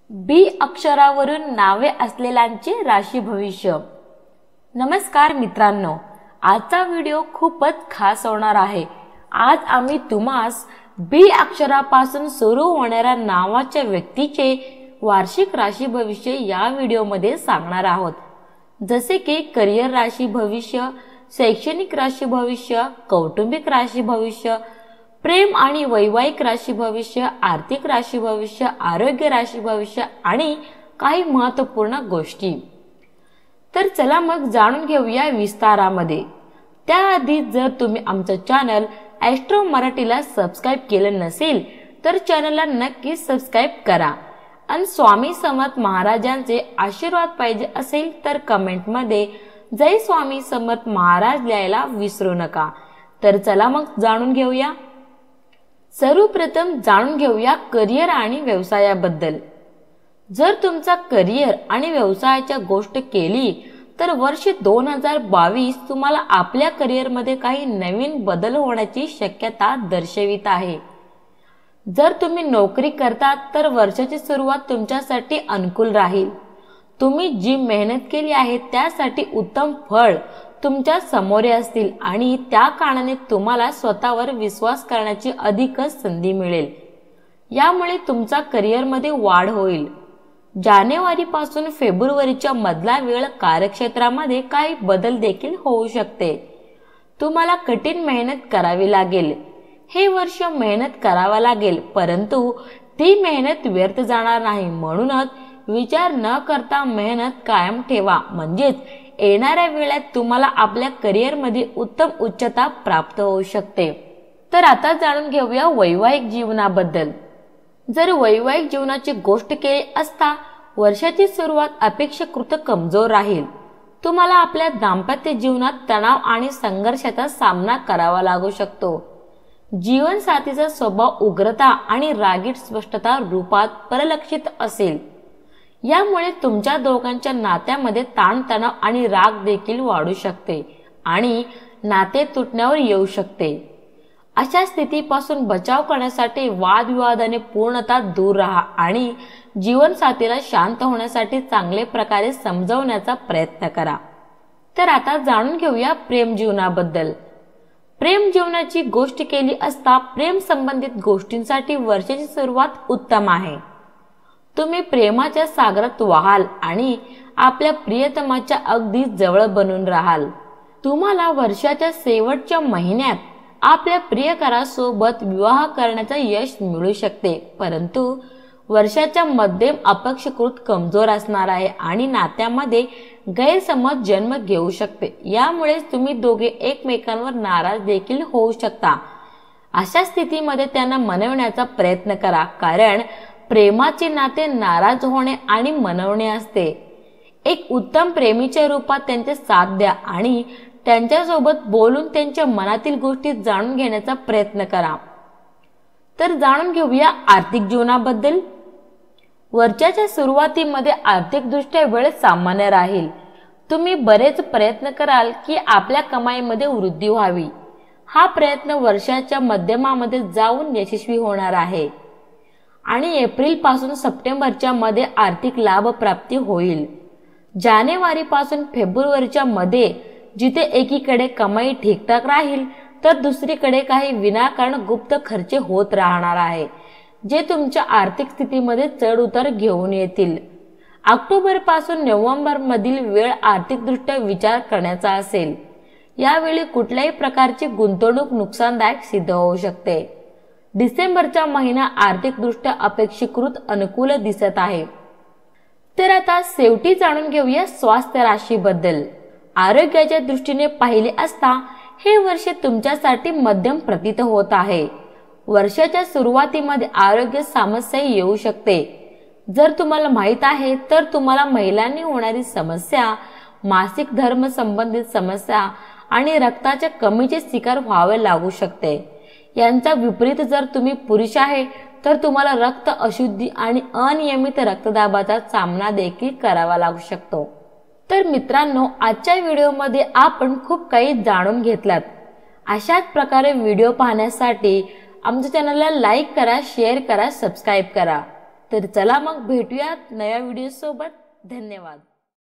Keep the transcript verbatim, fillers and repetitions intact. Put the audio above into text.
बी अक्षरावरून नावे असलेल्यांचे राशी भविष्य। नमस्कार मित्रांनो, आजचा व्हिडिओ खूपच खास होणार आहे। आज आम्ही तुम्हास बी अक्षरापासून सुरू होणाऱ्या नावाच्या व्यक्तीचे वार्षिक राशी भविष्य या व्हिडिओमध्ये सांगणार आहोत। जसे की करिअर राशी भविष्य, शैक्षणिक राशी भविष्य, कौटुंबिक राशी भविष्य, प्रेम आणि वैवाहिक राशी भविष्य, आर्थिक राशी भविष्य, आरोग्य राशी भविष्य आणि काही महत्त्वपूर्ण गोष्टी। तर चला मग जाणून घेऊया विस्तारामध्ये। त्याआधी जर तुम्ही आमचं चॅनल ॲस्ट्रो मराठीला सबस्क्राइब केलं नसेल तर चॅनलला नक्की सबस्क्राइब करा आणि स्वामी समर्थ महाराजांचे आशीर्वाद पाहिजे असेल तर कमेंटमध्ये जय स्वामी समर्थ महाराज लिहायला विसरू नका। तर चला मग जाणून घेऊया। सर्वप्रथम जाणून घेऊया करिअर आणि व्यवसायाबद्दल। जर तुमचा करिअर आणि व्यवसायाच्या गोष्ट केली तर वर्ष दोन हजार बावीस तुम्हाला आपल्या करिअरमध्ये काही नवीन बदल होण्याची शक्यता दर्शवित आहे। जर तुम्ही नोकरी करता तर वर्षाची सुरुवात तुमच्यासाठी अनुकूल राहील। तुम्ही जी मेहनत केली आहे त्यासाठी उत्तम फळ तुमच्या समोर असतील आणि त्या कारणाने तुम्हाला स्वतःवर विश्वास करण्याची अधिकच संधी मिळेल। यामुळे तुमचा करिअरमध्ये वाढ होईल। जानेवारी पासून फेब्रुवारीच्या मधला वेळ कार्यक्षेत्रामध्ये काही बदल देखील होऊ शकते। तुम्हाला कठीण मेहनत करावी लागेल। हे वर्ष मेहनत करावा लागेल, परंतु ती मेहनत व्यर्थ जाणार नाही। म्हणूनच विचार न करता मेहनत कायम ठेवा, म्हणजेच येणाऱ्या वेळात तुम्हाला आपल्या करिअरमध्ये उत्तम उच्चता प्राप्त होऊ शकते। तर आता जाणून घेऊया वैवाहिक जीवनाबद्दल। जर वैवाहिक जीवनाची गोष्ट केली असता वर्षाची सुरुवात अपेक्षाकृत कमजोर राहील। तुम्हाला आपल्या दाम्पत्य जीवनात तणाव आणि संघर्षाचा सामना करावा लागू शकतो। जीवनसाथीचा स्वभाव उग्रता आणि रागीट स्पष्टता रूपात परिलक्षित असेल। यामुळे तुमच्या दोघांच्या नात्यामध्ये ताणतणाव आणि राग देखील वाढू शकते आणि नाते तुटण्यावर येऊ शकते। अशा स्थितीपासून बचाव करण्यासाठी वादविवादाने पूर्णतः दूर राहा आणि जीवनसाथीला शांत होण्यासाठी चांगले प्रकारे समजवण्याचा प्रयत्न करा। तर आता जाणून घेऊया प्रेम जीवनाबद्दल। प्रेम जीवनाची गोष्ट केली असता प्रेम संबंधित गोष्टींसाठी वर्षाची सुरुवात उत्तम आहे। तुम्ही प्रेमाच्या सागरात वाहाल आणि आपल्या प्रियतमाच्या अगदी जवळ बनून राहाल। तुम्हाला वर्षाच्या शेवटच्या महिन्यात आपल्या प्रियकरासोबत विवाह करण्याचा यश मिळू शकते, परंतु वर्षाच्या मध्यम अपेक्षाकृत कमजोर असणार आहे आणि नात्यामध्ये गैरसमज जन्म घेऊ शकते। यामुळे तुम्ही दोघे एकमेकांवर नाराज देखील होऊ शकता। अशा स्थितीमध्ये त्यांना मनवण्याचा प्रयत्न करा, कारण प्रेमाचे नाते नाराज होणे आणि मनवणे असते। एक उत्तम प्रेमीच्या रूपात त्यांचे साथ द्या आणि त्यांच्यासोबत बोलून त्यांच्या मनातील गोष्टी जाणून घेण्याचा प्रयत्न करा। तर जाणून घेऊया आर्थिक जीवनाबद्दल। वर्षाच्या सुरुवातीमध्ये आर्थिकदृष्ट्या वेळ सामान्य राहील। तुम्ही बरेच प्रयत्न कराल की आपल्या कमाईमध्ये वृद्धी व्हावी। हा प्रयत्न वर्षाच्या मध्यमामध्ये जाऊन यशस्वी होणार आहे आणि एप्रिल पासून सप्टेंबरच्या मध्ये आर्थिक लाभ प्राप्ती होईल। जानेवारी पासून फेब्रुवारीच्या मध्ये जिथे एकीकडे कमाई ठीकठाक राहील तर दुसरीकडे काही विनाकारण गुप्त खर्च होत राहणार आहे, जे तुमच्या आर्थिक स्थितीमध्ये चढ उतार घेऊन येतील। ऑक्टोबर पासून नोव्हेंबर मधील वेळ आर्थिकदृष्ट्या विचार करण्याचा असेल। यावेळी कुठल्याही प्रकारची गुंतवणूक नुकसानदायक सिद्ध होऊ शकते। डिसेंबरचा महिना आर्थिकदृष्ट्या अपेक्षाकृत अनुकूल दिसत आहे। तर आता शेवटी जाणून घेऊया स्वास्थ्य राशीबद्दल। आरोग्याच्या दृष्टीने पाहिले असता हे वर्ष तुमच्यासाठी मध्यम प्रतीत होत आहे। वर्षाच्या सुरुवातीमध्ये आरोग्य समस्या येऊ शकते। जर तुम्हाला माहित आहे तर तुम्हाला महिलांनी होणारी समस्या, मासिक धर्म संबंधित समस्या आणि रक्ताच्या कमीचे शिकार व्हावे लागू शकते। यांचा विपरीत जर तुम्ही पुरुष आहे तर तुम्हाला रक्त अशुद्धी आणि अनियमित रक्तदाबाचा सामना देखील करावा लागू शकतो। तर मित्रांनो, आजच्या व्हिडिओमध्ये आपण खूप काही जाणून घेतलात। अशाच प्रकारे व्हिडिओ पाहण्यासाठी आमच्या चॅनलला लाईक करा, शेअर करा, सबस्क्राइब करा। तर चला मग भेटूयात नव्या व्हिडिओ सोबत. धन्यवाद.